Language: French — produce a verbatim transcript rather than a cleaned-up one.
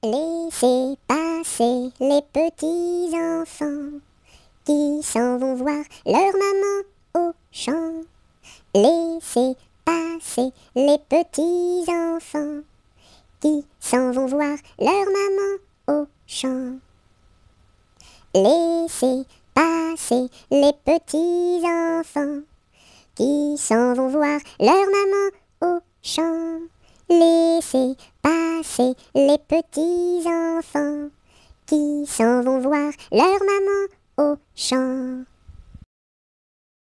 Laissez passer les petits enfants qui s'en vont voir leur maman au champ. Laissez passer les petits enfants qui s'en vont voir leur maman au champ. Laissez passer les petits enfants qui s'en vont voir leur maman au champ. Laissez passer les petits enfants qui s'en vont voir leur maman au champ.